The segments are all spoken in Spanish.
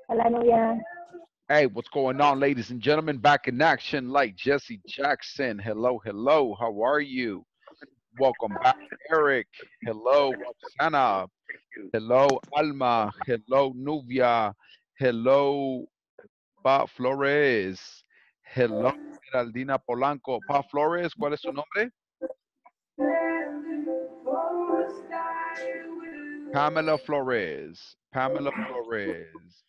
Hola, Nubia. Hey, what's going on, ladies and gentlemen? Back in action like Jesse Jackson. Hello, hello. How are you? Welcome back, Eric. Hello, Roxana. Hello, Alma. Hello, Nubia. Hello, Pa Flores. Hello, Geraldina Polanco. Pa Flores, ¿cuál es su nombre? Pamela Flores. Pamela Flores.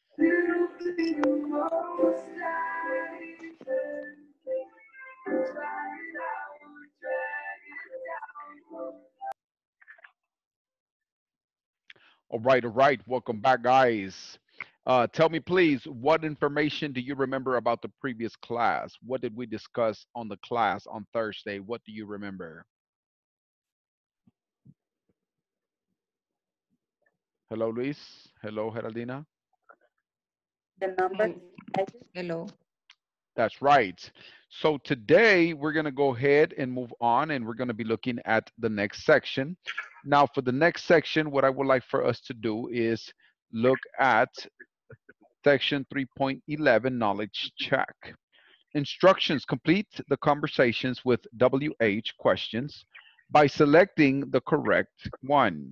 All right, all right. Welcome back, guys. Tell me, please, what information do you remember about the previous class? What did we discuss on the class on Thursday? What do you remember? Hello, Luis. Hello, Geraldina. The number. Hello. That's right. So today we're going to go ahead and move on, and we're going to be looking at the next section. Now, for the next section, what I would like for us to do is look at section 3.11, knowledge check. Instructions: complete the conversations with WH questions by selecting the correct one.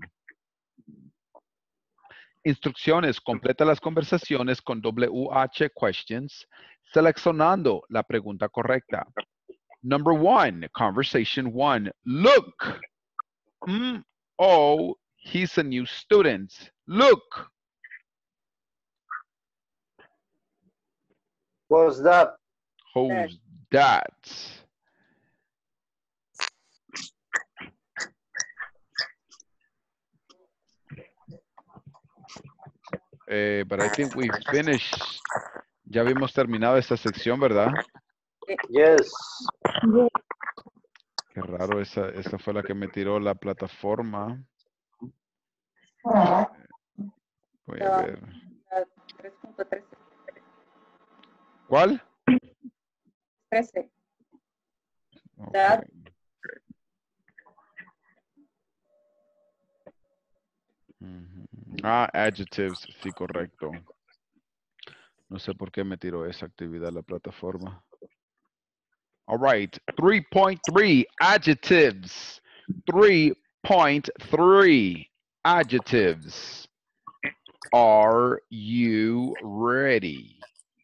Instrucciones: completa las conversaciones con WH questions seleccionando la pregunta correcta. Number one, conversation one. Look. Oh, he's a new student. Look. What's that? Who's that? But I think we finished. Ya habíamos terminado esta sección, ¿verdad? Yes. Qué raro, esa fue la que me tiró la plataforma. Voy a ver. 3.13. ¿Cuál? 13. Okay. Adjectives, sí, correcto. No sé por qué me tiró esa actividad la plataforma. All right, 3.3, adjectives. 3.3, adjectives. Are you ready?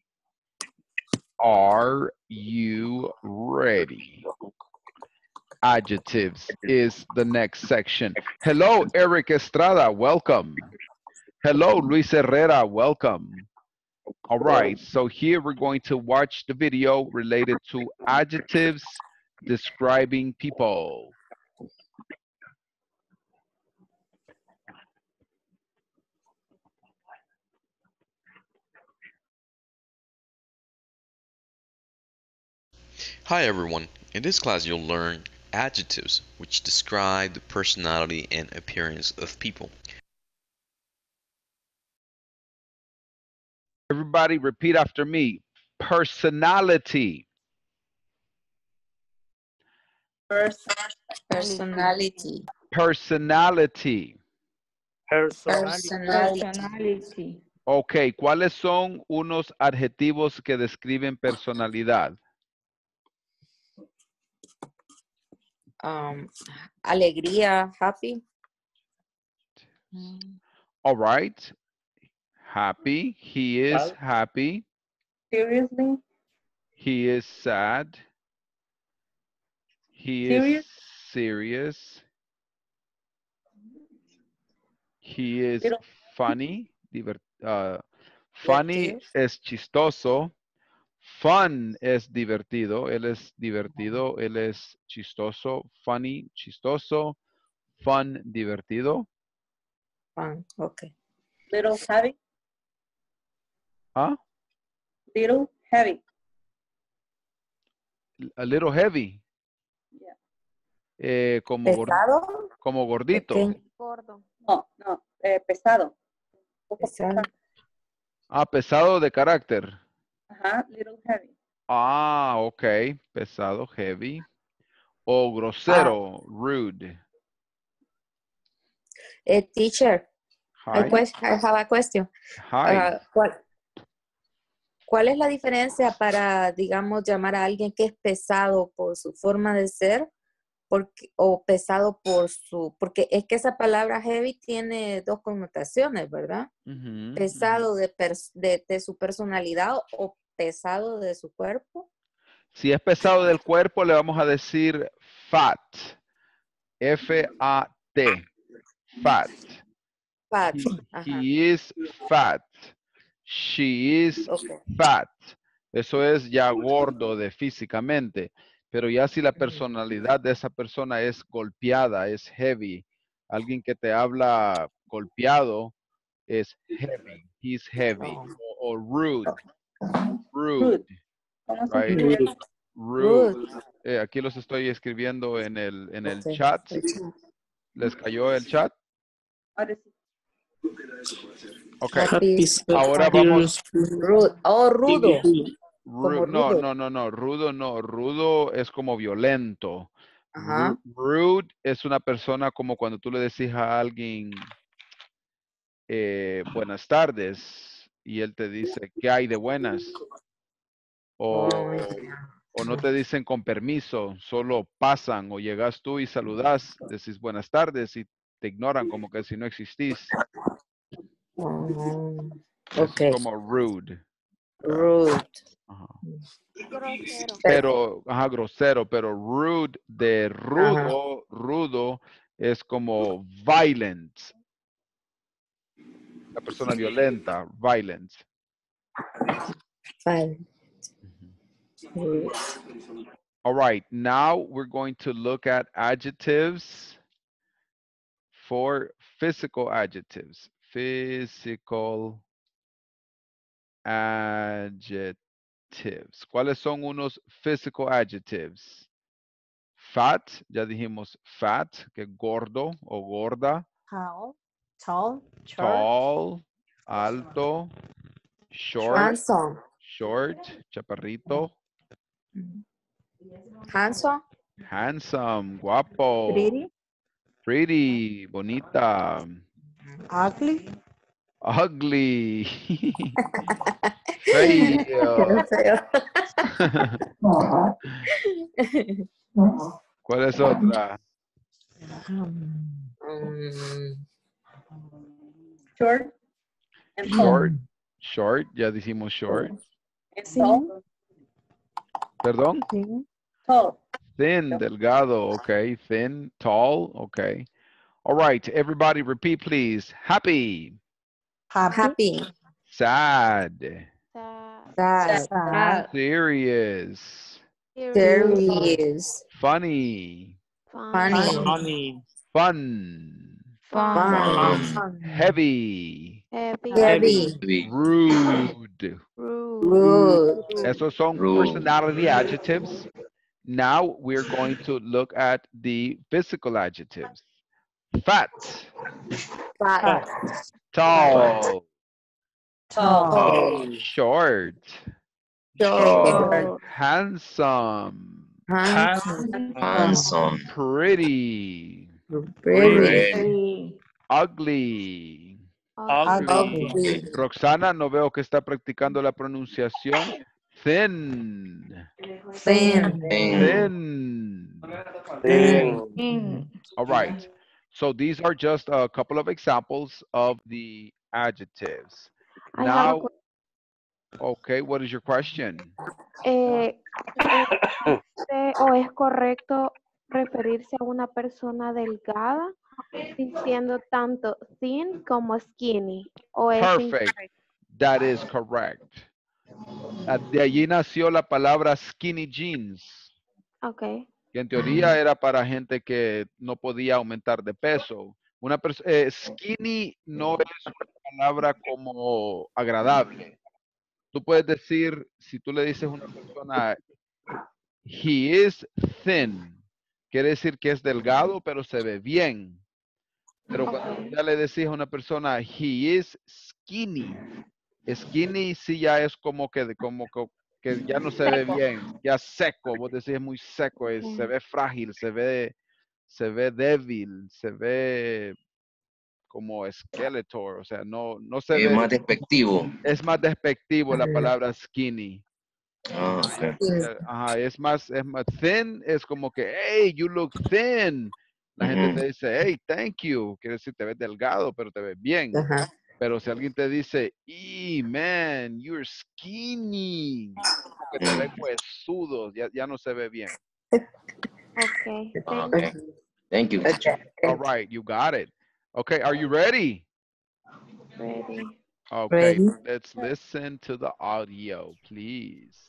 Are you ready? Adjectives is the next section. Hello, Eric Estrada, welcome. Hello, Luis Herrera, welcome. All right, so here we're going to watch the video related to adjectives describing people. Hi everyone, in this class you'll learn adjectives which describe the personality and appearance of people. Everybody repeat after me. Personality. Personality. Personality. Personality. Ok, ¿cuáles son unos adjetivos que describen personalidad? Alegría, happy. All right. Happy. He is happy. Seriously? He is sad. He is serious. He is funny. Funny es chistoso. Fun es divertido. Él es divertido. Él es chistoso. Funny, chistoso. Fun, divertido. Fun, okay. Little heavy? ¿Ah? Little heavy. A little heavy. Yeah. Como gordito. Gordo. No, pesado. Pesado. Ah, pesado de carácter. Ajá, little heavy. Ah, ok. Pesado, heavy. O grosero, rude. Teacher, Hi. I have a question. Hi. ¿Cuál es la diferencia para, digamos, llamar a alguien que es pesado por su forma de ser o pesado por porque es que esa palabra heavy tiene dos connotaciones, ¿verdad? Ujú, Pesado de su personalidad o pesado de su cuerpo. Si es pesado del cuerpo, le vamos a decir fat. F-A-T. Fat. Fat. He, Ajá. he is fat. She is Okay. fat. Eso es ya gordo de físicamente. Pero ya si la personalidad de esa persona es golpeada, es heavy, alguien que te habla golpeado es heavy. He's heavy. Oh. O rude. Rude. Rude. ¿Cómo se Right? escribe? Rude. Rude. Aquí los estoy escribiendo en el Okay. chat. ¿Les cayó el chat? Ahora sí. Ok. Happy. Ahora vamos. Rude. Oh, rudo. Como No, rudo. no, no, no. Rudo no. Rudo es como violento. Ajá. Rude es una persona como cuando tú le decís a alguien buenas tardes y él te dice, ¿qué hay de buenas? O, Oh, o no te dicen con permiso, solo pasan o llegas tú y saludas, decís buenas tardes y te ignoran como que si no existís. oh, Eso okay. es como rude. Rude. Ajá. Grosero. Pero, ajá, grosero, pero rude de rudo, rudo es como violent. La persona violenta, violent. Fine. Mhm. Rude. All right, now we're going to look at adjectives for physical adjectives. Physical adjectives. ¿Cuáles son unos physical adjectives? Fat, ya dijimos fat, que gordo o gorda. Tall. Short. Tall, alto. Short, Handsome. short, chaparrito. Handsome. Handsome, guapo. Pretty. Pretty, bonita. Ugly. Ugly. Feo. ¿Cuál es otra? Short and tall. Short. Short, ya dijimos short. And Sí. tall. Perdón. Sí. Tall. Thin, delgado, okay. Thin, tall, okay. All right, everybody repeat, please. Happy, Happy. sad, Sad. Sad. serious, Serious. funny, Funny. fun, Fun. heavy, Heavy. rude. Rude. Esos son personality adjectives. Now we're going to look at the physical adjectives. Fat, Fat. tall, Tall. short, Short. handsome, Handsome. pretty, Pretty. ugly. Ugly. Roxana, no veo que está practicando la pronunciación. Thin, Thin. thin. Thin. All right. So these are just a couple of examples of the adjectives. I have a Now, okay, what is your question? ¿O es correcto referirse a una persona delgada diciendo tanto thin como skinny? ¿O es Perfect. incorrecto? That is correct. De allí nació la palabra skinny jeans, Ok. que en teoría era para gente que no podía aumentar de peso. Skinny no es una palabra como agradable. Tú puedes decir, si tú le dices a una persona, he is thin, quiere decir que es delgado, pero se ve bien. Pero cuando ya le decís a una persona, he is skinny, skinny sí ya es como que ya no se ve bien, ya seco, vos decís es muy seco, se ve frágil, se ve débil, se ve como Skeletor, o sea, no se Es ve, más despectivo. es más despectivo la palabra skinny. Ah, ok. Ajá, es más thin, es como que, hey, you look thin. La gente te dice, hey, thank you. Quiere decir, te ves delgado, pero te ves bien. Ajá. Pero si alguien te dice, man, you're skinny, que te ves huesudo, ya no se ve bien. Okay, Ah, thank ok. Thank you. All right, you got it. Okay, are you ready? you. Ready. Okay, Ready. let's listen to the audio, please.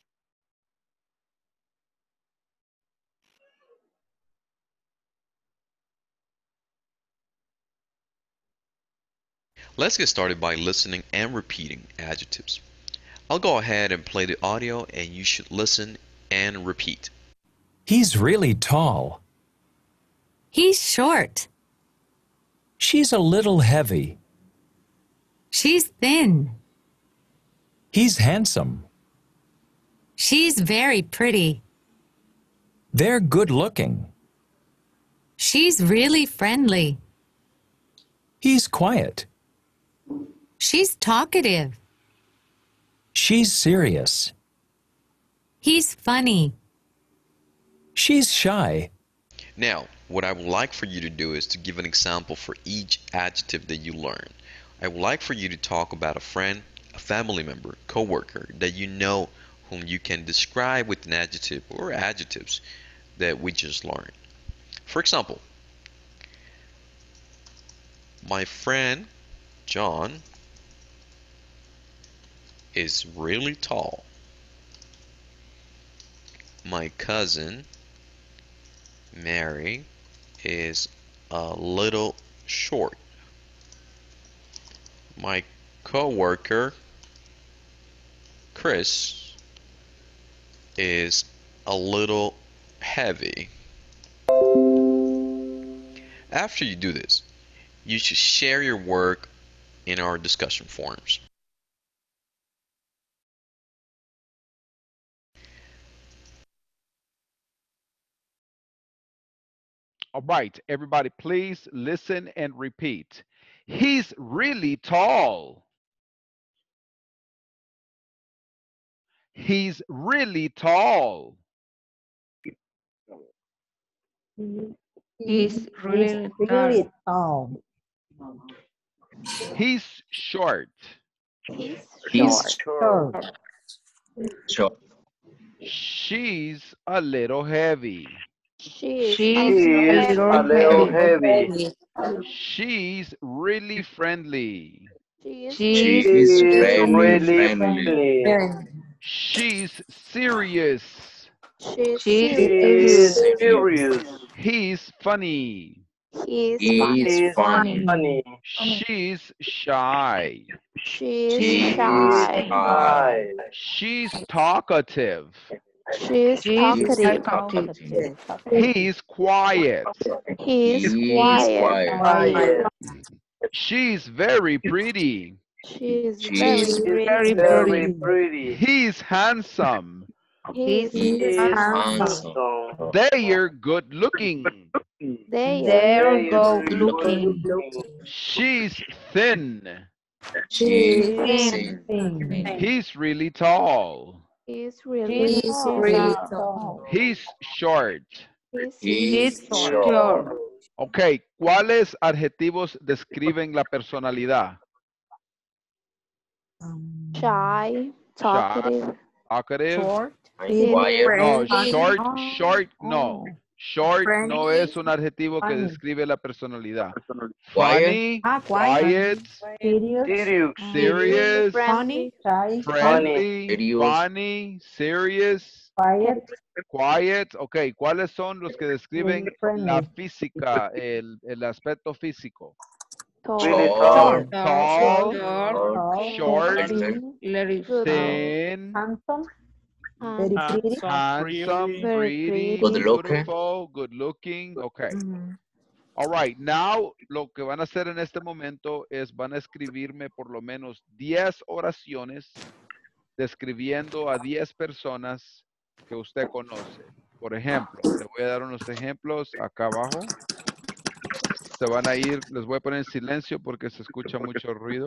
Let's get started by listening and repeating adjectives. I'll go ahead and play the audio and you should listen and repeat. He's really tall. He's short. She's a little heavy. She's thin. He's handsome. She's very pretty. They're good looking. She's really friendly. He's quiet. She's talkative. She's serious. He's funny. She's shy. Now, what I would like for you to do is to give an example for each adjective that you learn. I would like for you to talk about a friend, a family member, coworker that you know whom you can describe with an adjective or adjectives that we just learned. For example, my friend John is really tall. My cousin Mary is a little short. My coworker Chris is a little heavy. After you do this, you should share your work in our discussion forums. All right, everybody, please listen and repeat. He's really tall. He's really tall. He's really tall. He's short. He's He's short. short. She's a little heavy. She's She's a a little Heavy. She's really friendly. She's She's She's really really friendly. Friendly. She's serious. She's She's serious. Serious. He's funny. He's He's funny. funny. She's shy. She's She's shy. shy. She's talkative. She's She's talkative. talkative. He's quiet. He's He's quiet. quiet. She's very pretty. She's She's very very pretty. He's handsome. He's He's handsome. They're good looking. They're good looking. She's thin. She's Thin. He's really tall. He's really He's tall. really tall. He's short. He's short. short. Ok, ¿cuáles adjetivos describen la personalidad? Shy, talkative, Talkative. Quiet. No, friendly. short, no. Short Friendly. no es un adjetivo que describe la personalidad. Quiet. Funny, quiet, serious, Friendly. friendly, Serious. funny, serious, quiet. Ok, ¿cuáles son los que describen la física, el aspecto físico? Tall. Tall, short, Good. thin, handsome, Very pretty, Good looking. beautiful, good looking. Okay. All right. Now, lo que van a hacer en este momento es van a escribirme por lo menos 10 oraciones describiendo a 10 personas que usted conoce. Por ejemplo, le voy a dar unos ejemplos acá abajo. se van a ir, les voy a poner en silencio porque se escucha mucho ruido.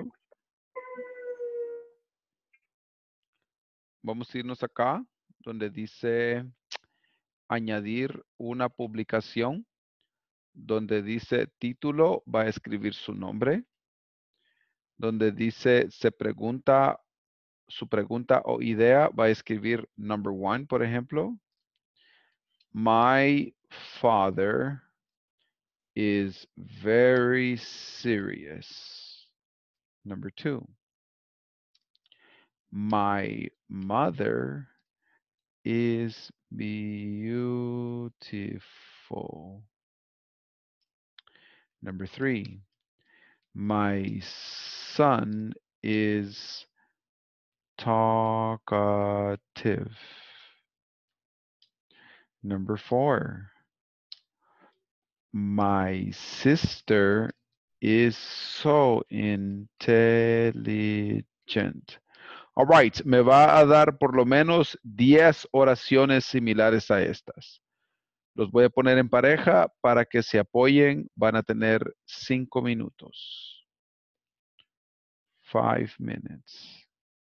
Vamos a irnos acá, donde dice añadir una publicación, donde dice título, va a escribir su nombre, donde dice su pregunta o idea, va a escribir number 1, por ejemplo. My father is very serious. Number 2. My mother is beautiful. Number 3. My son is talkative. Number 4. My sister is so intelligent. All right, me va a dar por lo menos 10 oraciones similares a estas. Los voy a poner en pareja para que se apoyen. Van a tener 5 minutos. 5 minutes.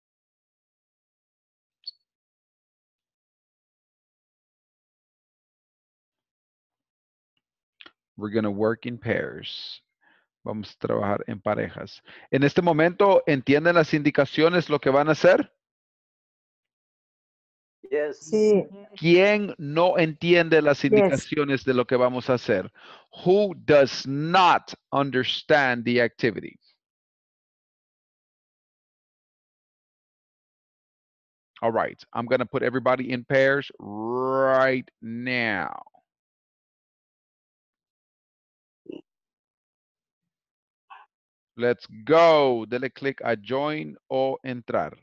We're going to work in pairs. Vamos a trabajar en parejas. En este momento, ¿entienden las indicaciones, lo que van a hacer? Yes. Sí. ¿Quién no entiende las indicaciones de lo que vamos a hacer? Who does not understand the activity? All right, I'm going to put everybody in pairs right now. Let's go. Dele click a join o entrar.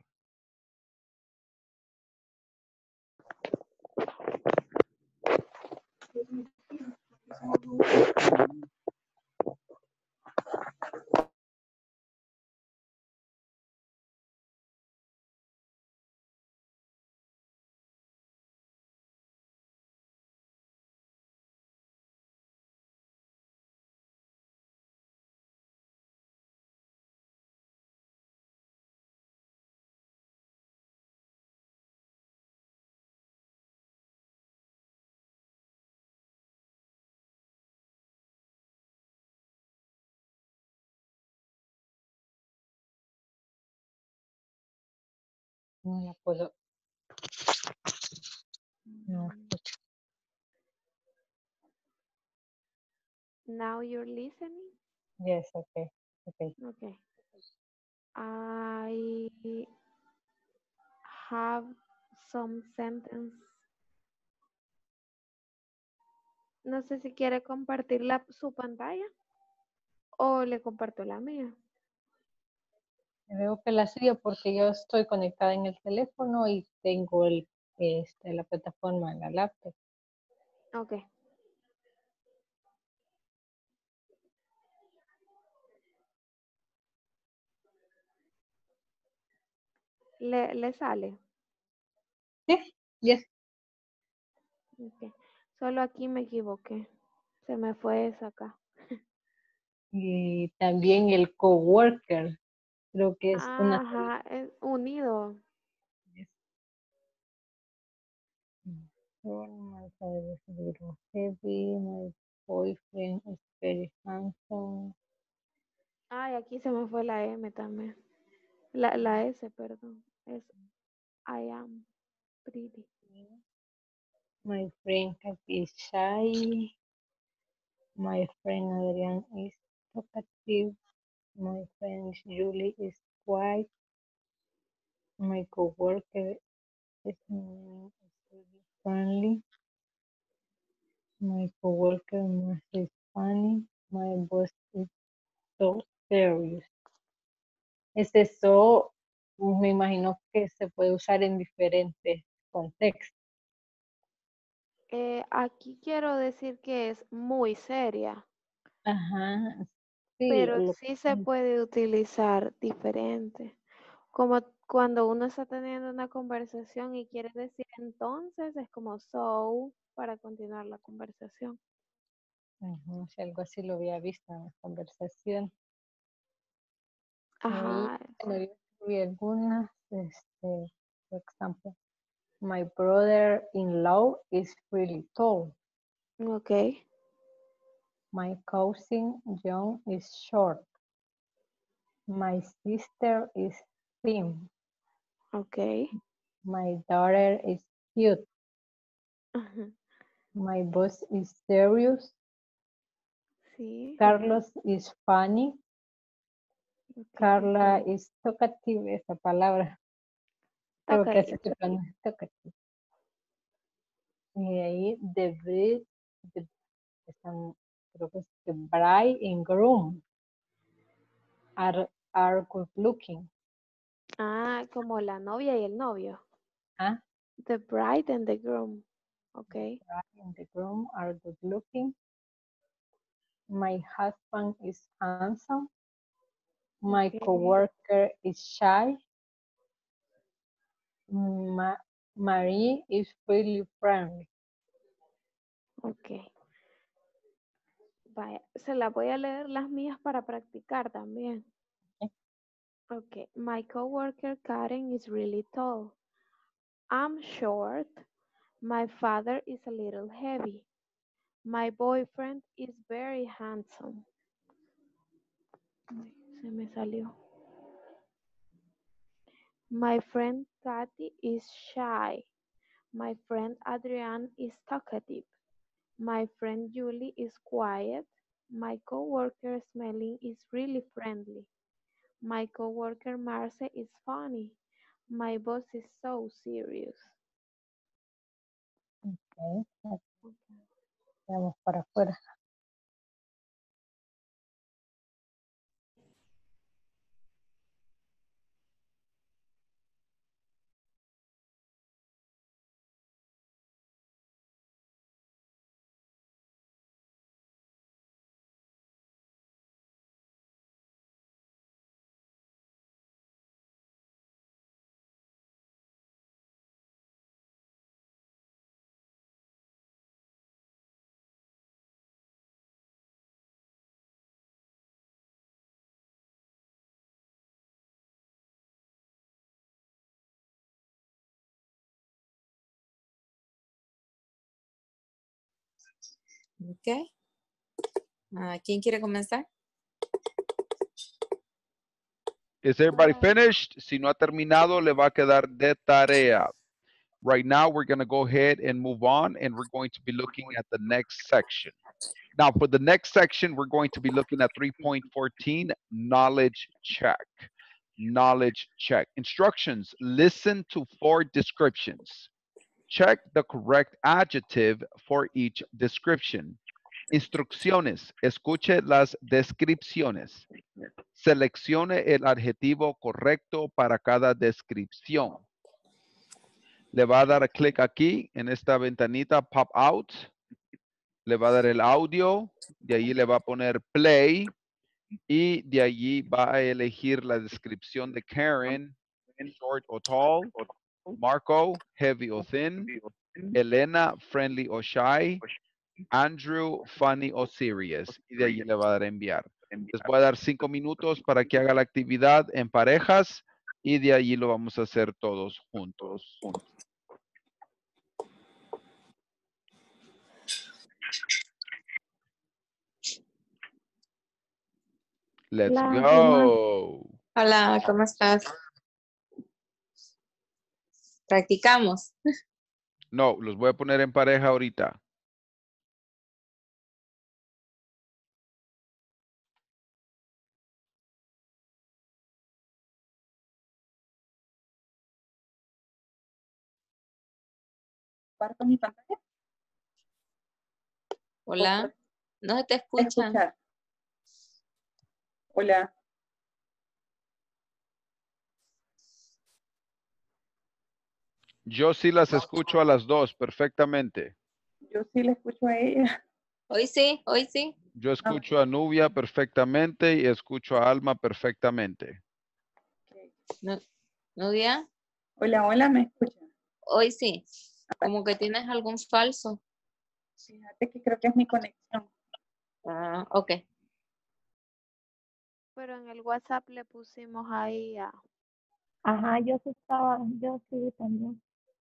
No la puedo. No escucho. Now you're listening? Yes, okay. Okay. Okay. I have some sentence. No sé si quiere compartir su pantalla o le comparto la mía. Veo que la suya porque yo estoy conectada en el teléfono y tengo la plataforma en la laptop. Ok. ¿Le sale? Sí, yes. Okay. Solo aquí me equivoqué. Se me fue esa acá. Y también el coworker. Creo que es una. Ajá, es unido. My father is a little heavy. My boyfriend is very handsome. Ay, aquí se me fue la M también. La S, perdón. Es I am pretty. My friend Kathy is shy. My friend Adrian is talkative. My friend Julie is quiet. My coworker is friendly. My coworker is funny. My boss is so serious. Ese so me imagino que se puede usar en diferentes contextos. Aquí quiero decir que es muy seria, Ajá. Sí, pero sí se puede utilizar diferente. Como cuando uno está teniendo una conversación y quiere decir entonces, es como so para continuar la conversación. Si algo así lo había visto en la conversación. Ajá. Bueno, yo escribí algunas, por ejemplo, my brother-in-law is really tall. Ok. My cousin John is short. My sister is thin. Ok. My daughter is cute. Ajá. My boss is serious. Sí. Carlos is funny. Ok. Carla is talkative, esa palabra. Creo que así Talkative. se pronuncia, talkative. Y ahí the bride, creo que es the bride and groom are good looking. Ah, como la novia y el novio. ¿Ah? The bride and the groom. Ok. The bride and the groom are good looking. My husband is handsome. My Ok. coworker is shy. Marie is really friendly. Ok. Vaya, se las voy a leer las mías para practicar también. Okay. My coworker Karen is really tall. I'm short. My father is a little heavy. My boyfriend is very handsome. Ay, se me salió. My friend Kathy is shy. My friend Adrienne is talkative. My friend Julie is quiet. My coworker Smelling is really friendly. My coworker Marce is funny. My boss is so serious. Okay. Vamos para afuera. Ok. ¿Quién quiere comenzar? Is everybody finished? Si no ha terminado, le va a quedar de tarea. Right now, we're going to go ahead and move on, and we're going to be looking at the next section. Now, for the next section, we're going to be looking at 3.14, knowledge check. Knowledge check. Instructions, listen to 4 descriptions. Check the correct adjective for each description. Instrucciones, escuche las descripciones. Seleccione el adjetivo correcto para cada descripción. Le va a dar clic aquí en esta ventanita pop out. Le va a dar el audio. De ahí le va a poner play. Y de allí va a elegir la descripción de Karen, short o tall. Marco, heavy o thin. Elena, friendly o shy. Andrew, funny o serious. Y de allí le va a dar enviar. Les voy a dar 5 minutos para que haga la actividad en parejas y de allí lo vamos a hacer todos juntos. Let's Hola, go. Hola, ¿cómo estás? ¿Practicamos? No, los voy a poner en pareja ahorita. ¿Comparto mi pantalla? Hola, no se te escucha. Escuchar. Hola. Yo sí las escucho a las dos perfectamente. Yo sí le escucho a ella. Hoy sí, hoy sí. Yo escucho a Nubia perfectamente y escucho a Alma perfectamente. Okay. ¿Nubia? Hola, hola, ¿me escucha? Hoy sí. Como que tienes algún falso. Fíjate que creo que es mi conexión. Ah, ok. Pero en el WhatsApp le pusimos ahí a... Ajá, yo sí también.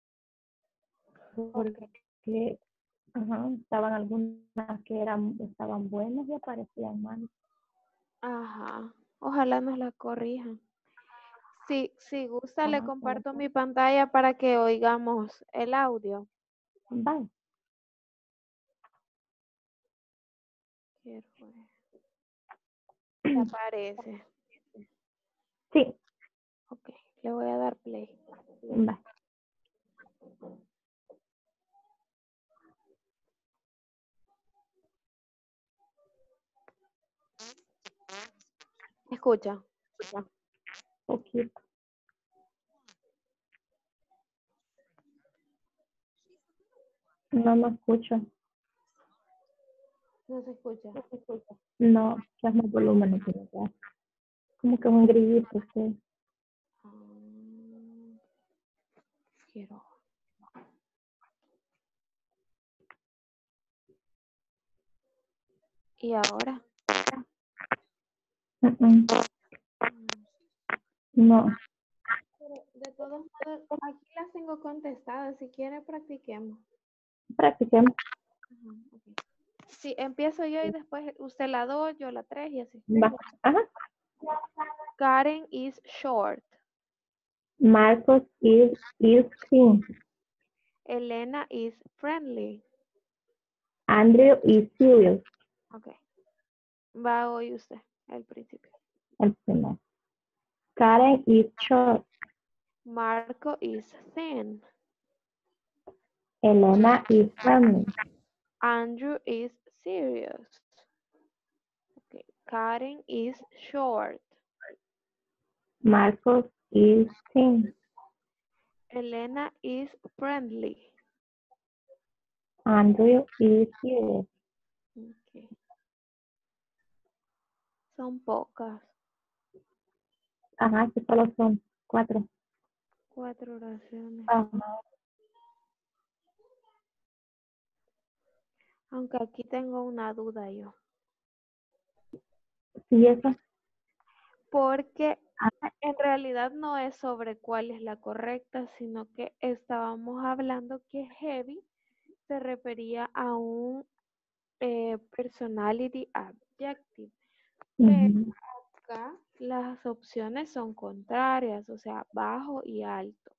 Porque, ajá, estaban algunas que estaban buenas y aparecían mal. Ajá. Ojalá nos la corrijan. Si gusta, le Ajá, comparto mi pantalla para que oigamos el audio. Bye. Quiero ver. ¿Qué aparece? Sí, Ok, le voy a dar play. bye. Escucha. Poquito. No me escucho. No se escucha. No, ya más volumen no tiene que dar. Como que un grillito, sí. Ah, quiero. ¿Y ahora? Mm. No, Pero de todos modos, aquí las tengo contestadas. Si quiere, practiquemos. practiquemos. Ajá, ok. Sí, empiezo yo y después usted la 2, yo la 3 y así. Va. Ajá. Karen is short. Marcos is thin. Elena is friendly. Andrew is serious. Ok. Va hoy usted, al principio. El primer. Karen is short. Marco is thin. Elena is friendly. Andrew is serious. Okay. Karen is short. Marcos is thin. Elena is friendly. Andrew is serious. Okay. Son pocas. Ajá, que solo son 4. 4 oraciones. Ajá. Aunque aquí tengo una duda yo. Sí, eso. Porque en realidad no es sobre cuál es la correcta, sino que estábamos hablando que heavy se refería a un personality adjective. Pero Ujú. acá las opciones son contrarias, o sea, bajo y alto.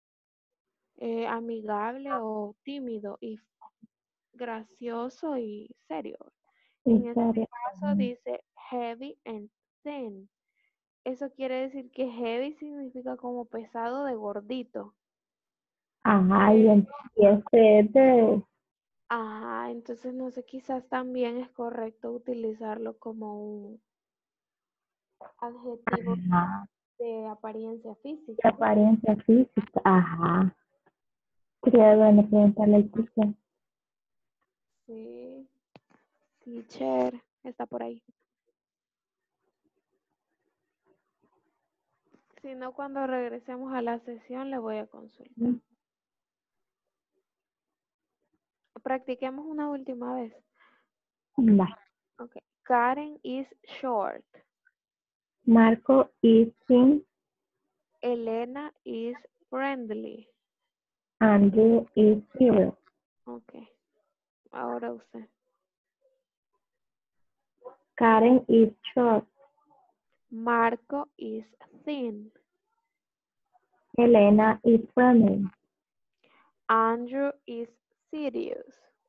Amigable o tímido y gracioso y serio. En En este serio. caso dice heavy and thin. Eso quiere decir que heavy significa como pesado de gordito. Ajá, y este es de... Ajá, entonces no sé, quizás también es correcto utilizarlo como un adjetivo Ajá, de apariencia de física. apariencia física. Ajá. Sería bueno preguntarle al teacher. Sí, teacher, está por ahí. Si no, cuando regresemos a la sesión le voy a consultar. Practiquemos una última vez. Va. Okay. Karen is short. Marco is thin. Elena is friendly. Andrew is serious. Ok. Ahora usted. Karen is short. Marco is thin. Elena is friendly. Andrew is serious.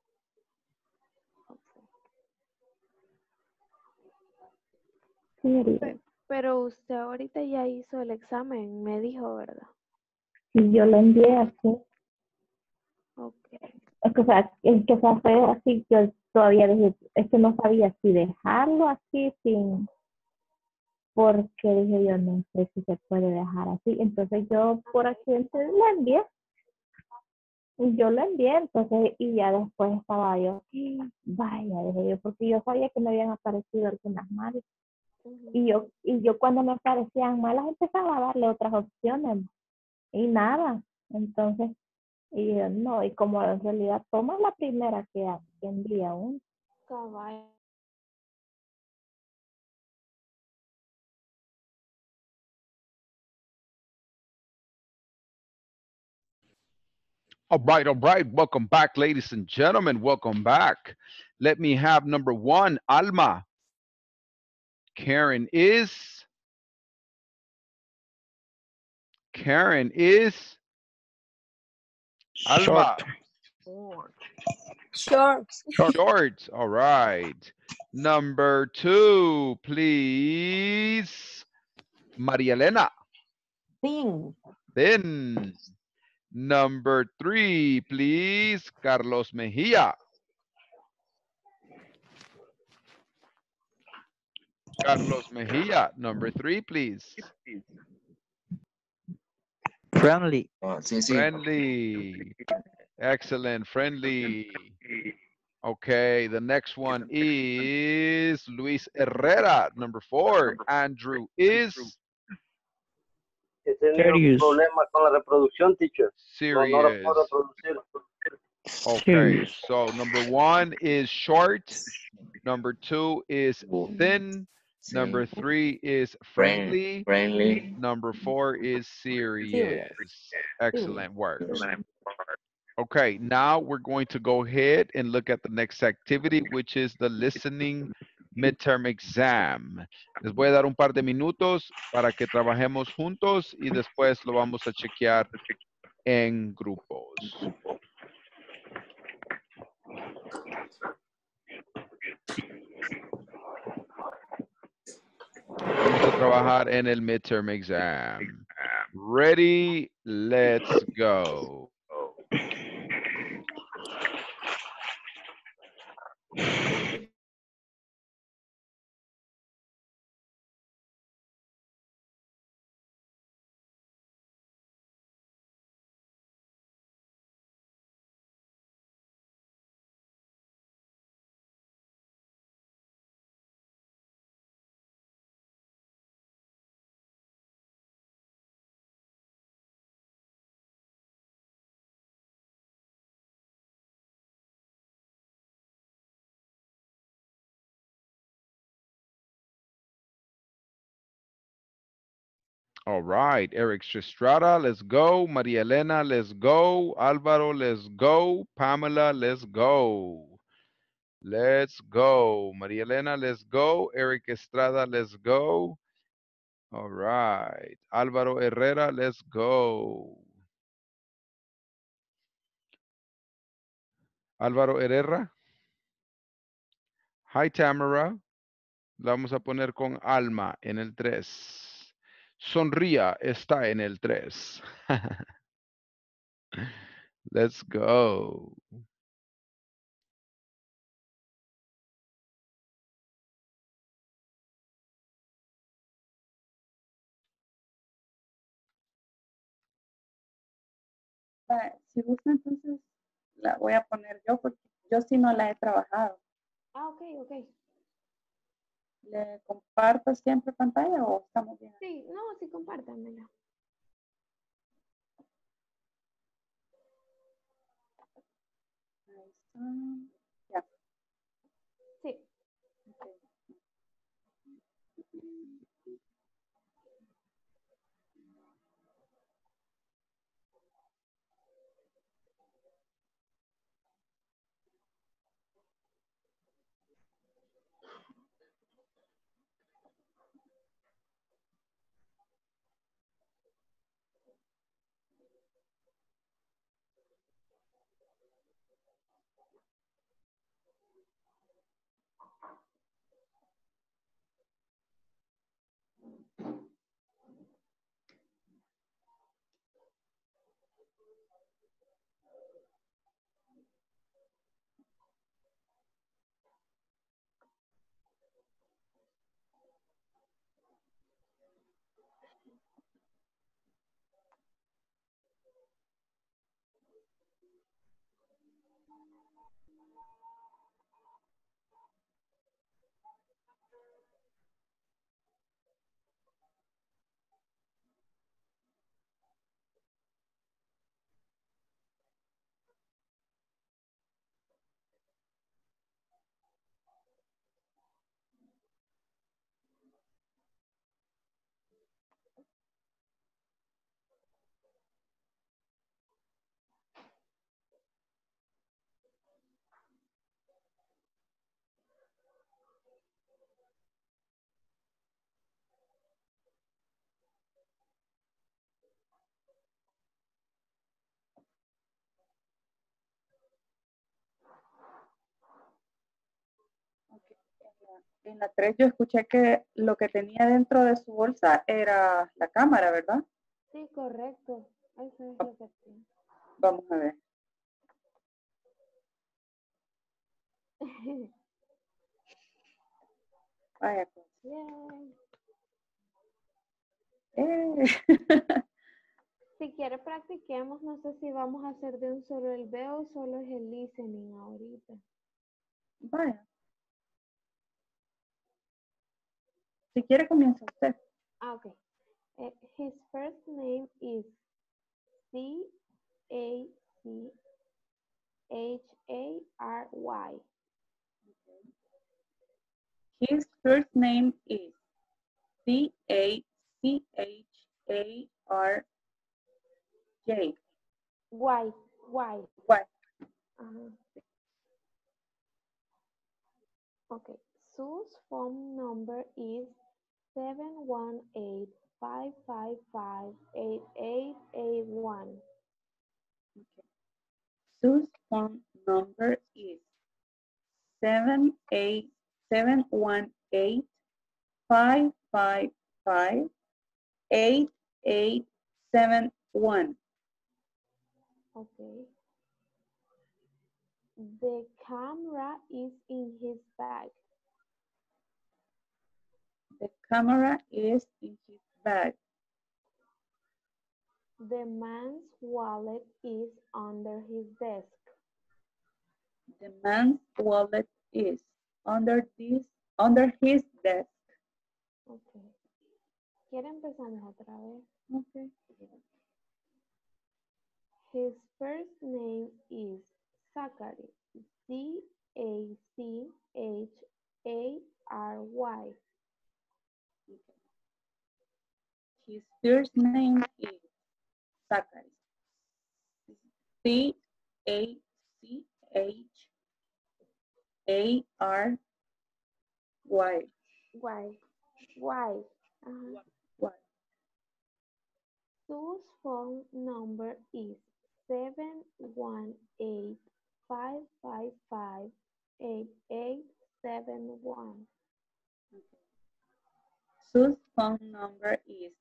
Serious. Pero usted ahorita ya hizo el examen, me dijo, ¿verdad? Y yo lo envié así. Ok. Es que, o sea, fue así, yo todavía dije, es que no sabía si dejarlo así sin, porque dije yo no sé si se puede dejar así. Entonces yo por accidente lo envié. Y yo lo envié, entonces, y ya después estaba yo, vaya, dije yo, porque yo sabía que me habían aparecido algunas malas. Y yo cuando me parecían malas empezaba a darle otras opciones y nada. Entonces, y yo no, y como en realidad toma la primera que envía uno. Cabal. All right, all right. Welcome back, ladies and gentlemen. Welcome back. Let me have number one, Alma. Karen is Alma. Short. Short. All right. Number two, please. Maria Elena. Thin. Thin. Number three, please. Carlos Mejia. Carlos Mejia. Number three, please. Friendly. Friendly. Excellent. Friendly. Okay, the next one is Luis Herrera. Number four, Andrew is He tenido problemas con la reproducción, teacher. No, no la puedo serious. reproducir. Okay, so number one is short. Number two is thin. Number three is friendly. Number four is serious. Excellent work. Okay, now we're going to go ahead and look at the next activity, which is the listening midterm exam. Les voy a dar un par de minutos para que trabajemos juntos y después lo vamos a chequear en grupos. Vamos a trabajar en el midterm exam. Ready? Let's go. All right, Eric Estrada, let's go. Maria Elena, let's go. Alvaro, let's go. Pamela, let's go. Let's go. Maria Elena, let's go. Eric Estrada, let's go. All right. Alvaro Herrera, let's go. Álvaro Herrera. Hi, Tamara. La vamos a poner con Alma en el 3. Sonría está en el 3. Let's go. Si gusta, entonces la voy a poner yo porque yo sí no la he trabajado. Ah, ok, ok. ¿Le comparto siempre pantalla o estamos bien? Sí, no, sí, compártanmela. Ahí está. Ya. Sí. Okay. En la 3 yo escuché que lo que tenía dentro de su bolsa era la cámara, ¿verdad? Sí, correcto. Eso es lo que tiene. Vamos a ver. Vaya pues. Yay. Si quiere practiquemos, no sé si vamos a hacer de un solo el veo o solo es el listening ahorita. Vaya. Si quiere comienza usted. Ah, ok. His first name is C-A-C-H-A-R-Y. His first name is C-A-C-H-A-R-J. Y. Y. Okay. Sue's phone number is 718-555-8881. Okay. Sue's phone number is 78718558871. Okay. The camera is in his bag. The camera is in his bag. The man's wallet is under his desk. The man's wallet is under his desk. Okay. ¿Quiere empezamos otra vez? Okay. His first name is Zachary. Z-A-C-H-A-R-Y. His first name is Zachary. C-A-C-H-A-R-Y. Y. Sue's phone number is 718-555-8871. Sue's phone number is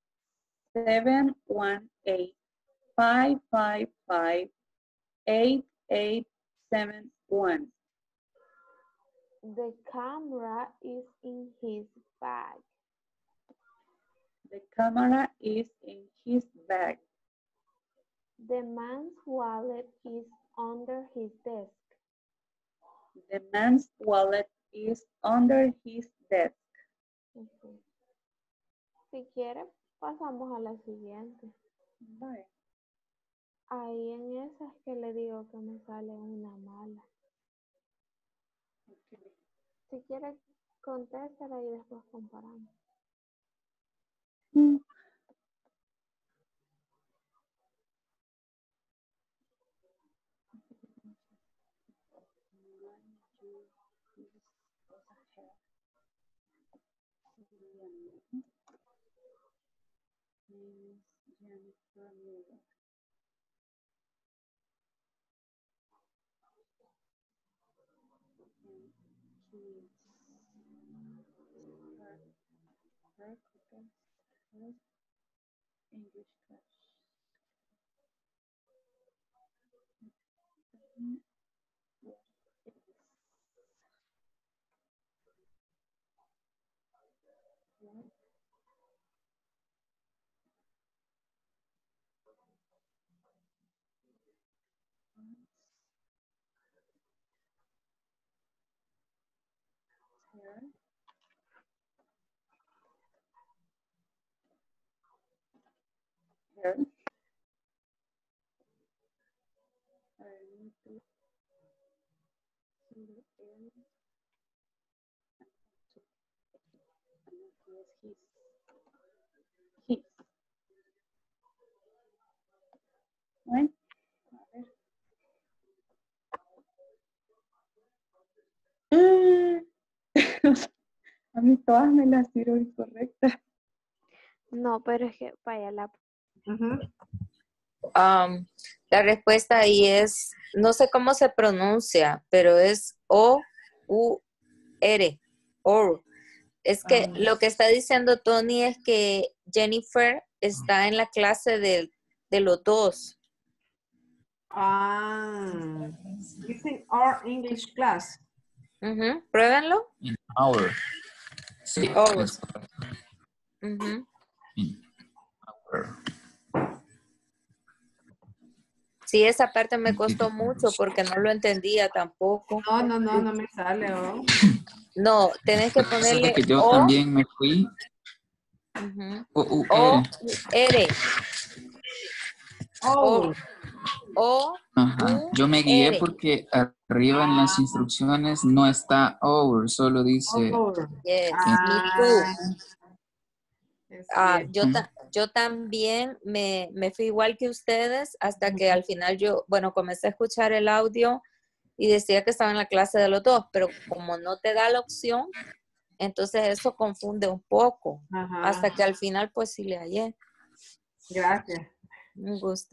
718-555-8871. The camera is in his bag. The camera is in his bag. The man's wallet is under his desk. The man's wallet is under his desk. Okay. Si quiere, pasamos a la siguiente. Vale. Ahí en esa es que le digo que me sale una mala. Okay. Si quiere, contéstala y después comparamos. English class. Here. I need to see the area. His. Bueno, a ver. A mí todas me las tiro incorrectas. No, pero es que, vaya, la respuesta ahí es, no sé cómo se pronuncia, pero es O-U-R. or. Es que lo que está diciendo Tony es que Jennifer está en la clase de los dos. Using our English class. Pruébenlo. In our. Sí, Our. es correcto. Ujú. In our. Sí, esa parte me costó mucho porque no lo entendía tampoco. No me sale. Oh. No, tenés que ponerle que yo O. también me fui. O-U-R. O. Ajá. Yo me guié porque arriba en las instrucciones no está over, solo dice. Yes, me too. Yo también me fui igual que ustedes hasta que al final comencé a escuchar el audio y decía que estaba en la clase de los dos, pero como no te da la opción, entonces eso confunde un poco. Hasta que al final pues sí le hallé. Gracias. Un gusto.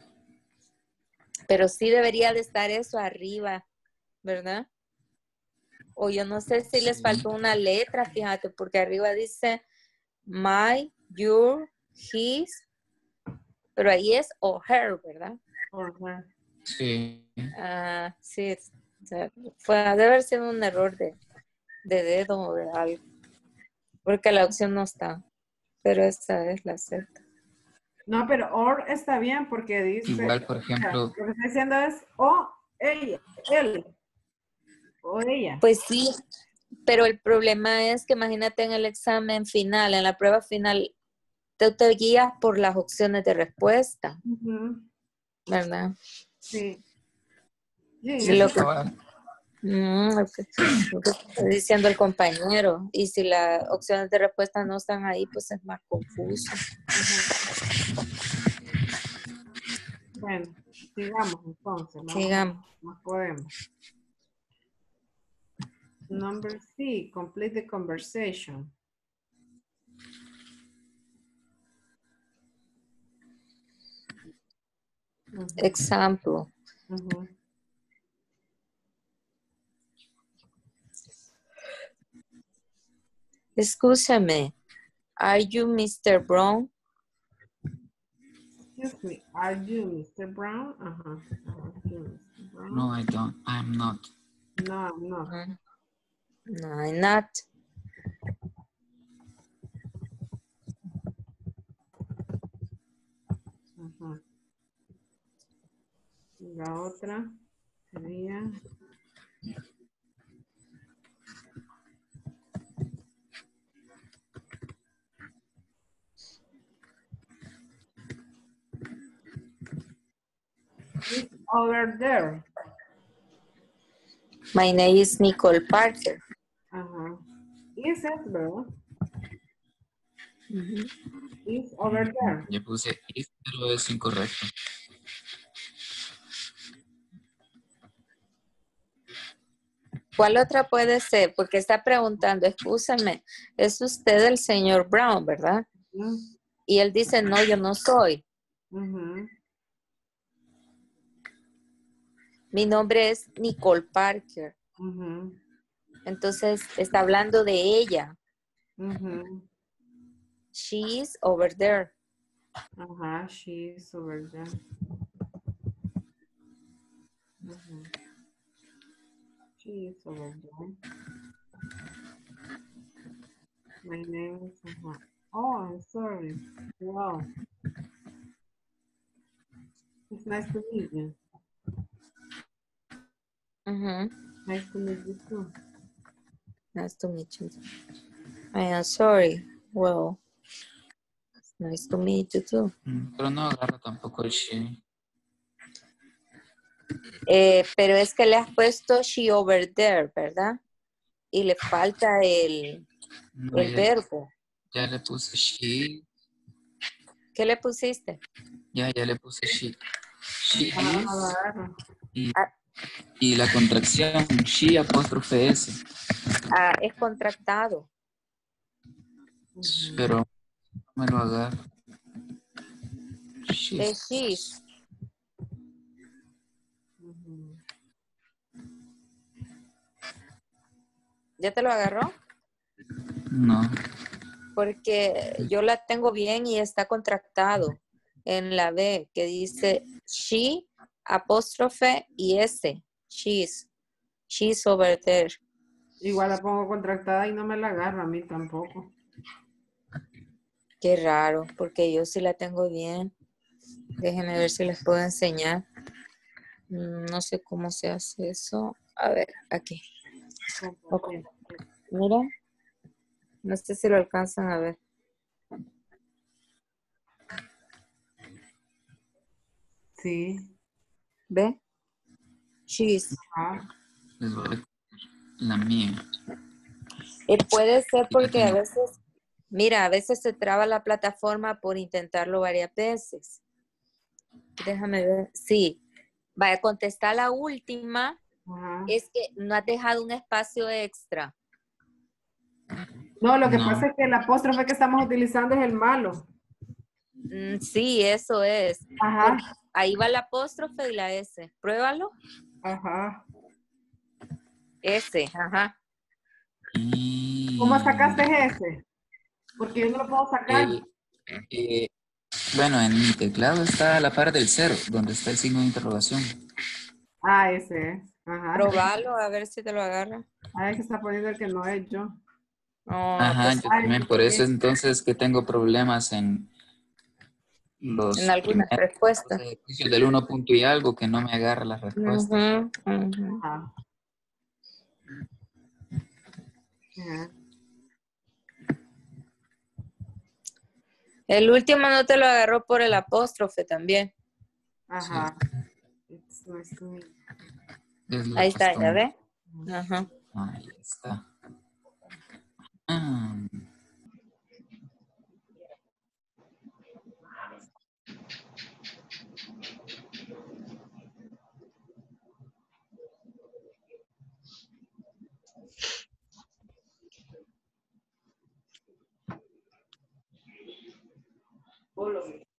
Pero sí debería de estar eso arriba, ¿verdad? O yo no sé si les faltó una letra, fíjate, porque arriba dice my, your, his, pero ahí es o her, ¿verdad? Sí. Sí, o sea, debe haber sido un error de dedo o de algo, porque la opción no está, pero esta es la Z. No, pero or está bien porque dice. Igual, por ejemplo. Lo que está diciendo es o ella, él. O ella. Pues sí, pero el problema es que imagínate en el examen final, en la prueba final, te guías por las opciones de respuesta, ¿verdad? Sí. Sí, lo que está diciendo el compañero. Y si las opciones de respuesta no están ahí, pues es más confuso. Bueno, sigamos entonces. Sigamos. No podemos. Number C, complete the conversation. Example. Excúsame, are you Mr. Brown? Excuse me, are you Mr. Brown? Brown? No, I don't. I'm not. No, I'm not. No, I'm not. La otra sería... It's over there. My name is Nicole Parker. Is it, bro? Is over there. Yo puse is, pero es incorrecto. ¿Cuál otra puede ser? Porque está preguntando, excúsame, es usted el señor Brown, ¿verdad? Y él dice, no, yo no soy. Mi nombre es Nicole Parker. Entonces, está hablando de ella. She's over there. She's over there. She's over there. My name is... Oh, I'm sorry. Wow. It's nice to meet you. Nice to meet you too. Nice to meet you. I am sorry. Well, it's nice to meet you too. Pero no agarro tampoco el she. Pero es que le has puesto she over there, ¿verdad? Y le falta el verbo. Ya le puse she. ¿Qué le pusiste? Ya le puse she. She is. Y la contracción, she apóstrofe S. Es contractado. Pero no me lo agarro. Es she's. ¿Ya te lo agarró? No. Porque yo la tengo bien y está contractado en la B, que dice she, apóstrofe y S. She's over there. Igual la pongo contractada y no me la agarra a mí tampoco. Qué raro, porque yo sí la tengo bien. Déjenme ver si les puedo enseñar. No sé cómo se hace eso. A ver, aquí. Okay. Mira. No sé si lo alcanzan a ver. Sí. ¿Ve? She's. La mía. Y puede ser porque a veces, mira, a veces se traba la plataforma por intentarlo varias veces. Déjame ver. Sí. Vaya a contestar la última. Ajá. Es que no has dejado un espacio extra. No, lo que pasa es que el apóstrofe que estamos utilizando es el malo. Sí, eso es. Ajá. Ahí va la apóstrofe y la S. Pruébalo. Ajá. S, ajá. ¿Cómo sacaste ese? Porque yo no lo puedo sacar. Bueno, en mi teclado está la par del 0, donde está el signo de interrogación. Ah, ese es. Ajá. Probalo, a ver si te lo agarra. Ah, es que está poniendo el que no es yo. Ajá, yo también. Por eso entonces que tengo problemas en los en algunas respuestas. ejercicios del 1 punto y algo que no me agarra la respuesta. Ajá. Ajá. El último no te lo agarró por el apóstrofe también. Ajá. Ahí está, ¿ya ve? Ajá. Ahí está. Follow me.